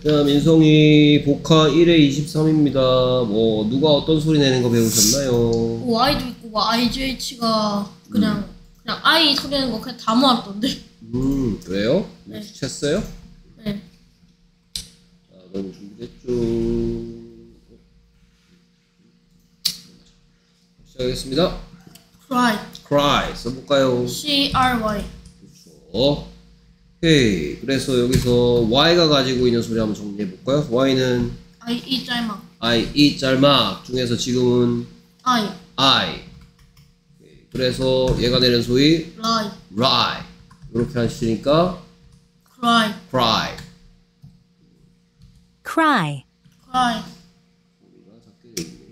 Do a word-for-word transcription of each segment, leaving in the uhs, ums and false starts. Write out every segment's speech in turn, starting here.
자, 민성이 복화 일에 이십삼입니다. 뭐 누가 어떤 소리 내는 거 배우셨나요? Y도 있고 뭐 아이지에이치가 그냥 음. 그냥 I 소리 내는 거 그냥 다 모았던데. 음, 그래요? 네. 쳤어요? 네. 자, 그럼 준비됐죠? 시작하겠습니다. Cry. cry 써볼까요? C R Y. 그렇죠. 오케이. 그래서 여기서 Y가 가지고 있는 소리 한번 정리해볼까요? Y는 I E 짤막. I, E 짤막 중에서 지금은 I. I. 오케이. 그래서 얘가 내는 소리 Lie. lie. 이렇게 하시니까 Cry. cry. cry, Cry. 소리가 작게 돼 있네.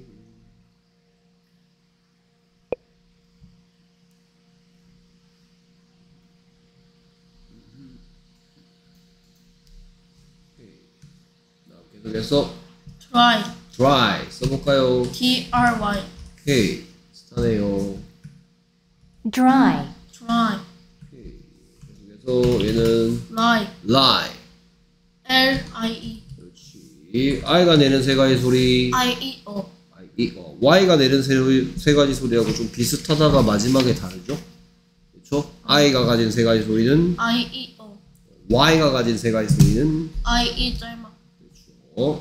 계속해서 Try. dry 써볼까요? D R Y. 오케이. 스타네요. dry, Try. 오케이. 계속해서 얘는 Lie. lie. L I E. 그렇지. I가 내는 세 가지 소리. I E O. I, E, 어, Y가 내는 세, 세 가지 소리하고 좀 비슷하다가 마지막에 다르죠? 그렇죠? I가 가진 세 가지 소리는 I E O. Y가 가진 세 가지 소리는 I E 짤막. 어?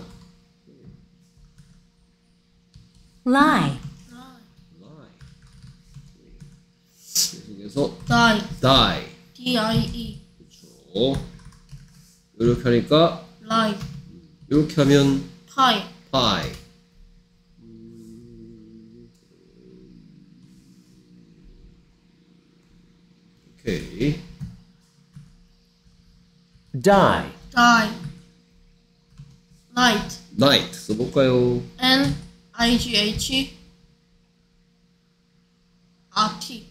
lie, lie. 계속해서 Die. die. D I E. 그렇죠. 이렇게 하니까 Lie. 이렇게 하면 Pie. pie. 오케이. die, Die. Night. night 써볼까요? N I G H R T.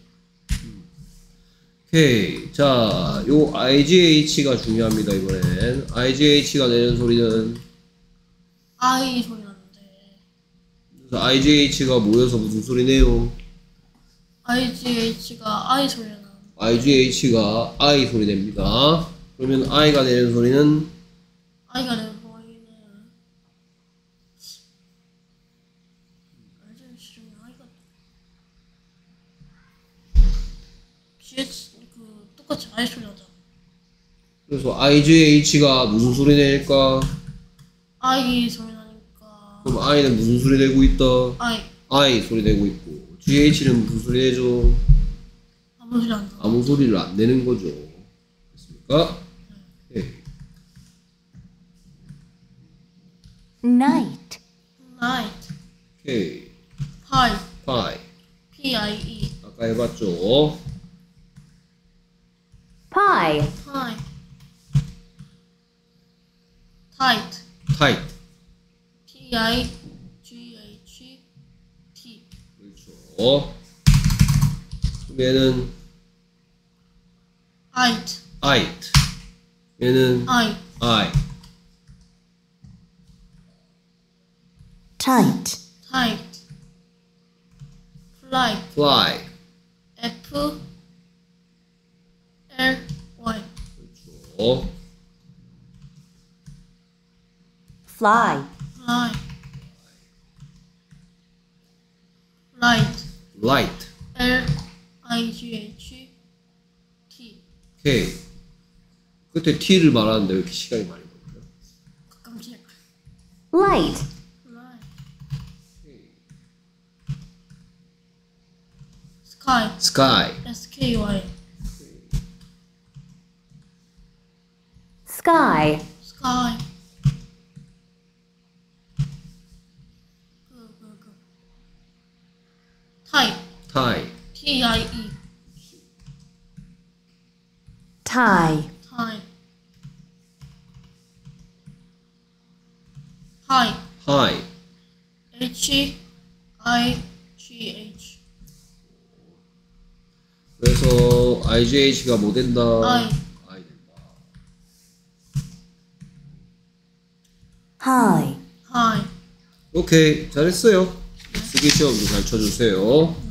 오케이. 자, 요 아이지에이치가 중요합니다, 이번엔. 아이지에이치가 내는 소리는, I 소리 나는데 그래서 아이지에이치가 모여서 무슨 소리 내요? I G H가 I 소리 나는데 아이지에이치가 I 소리 냅니다. 그러면 I가 내는 소리는, I가 내는 소리는 I G H는 I가 G H 그 똑같이 I 소리 나잖아. 그래서 아이지에이치가 무슨 소리 낼까? I 소리 나니까 그럼 I는 무슨 소리 내고 있다? I I 소리 내고 있고, 지에이치는 무슨 소리 내죠? 아무 소리 안 나. 아무 소리를 안 내는 거죠. 됐습니까? 오케이. night, Night. 오케이. Pie. pie. P I E. 아까 해봤죠? pie, Pie. Tight. tight. T I G H T. 그렇죠. 그럼 얘는 Height. height. 얘는 I. I. tight, Tight. Flight. fly. F L Y. 그렇죠. fly, Fly. Light. light. L I G H T. 오케이. 끝에 T를 말하는데 왜 이렇게 시간이 많이 걸려요? 가끔씩. light, Light. Sky. sky. S K Y. sky, Sky. 그, 그, 그. Type. tie. T I E. tie, Type. High. high. H I G H. 그래서 아이지에이치가 뭐 된다? I. I 된다. high. High. 오케이. 잘했어요. 쓰기 시험도 잘 쳐주세요.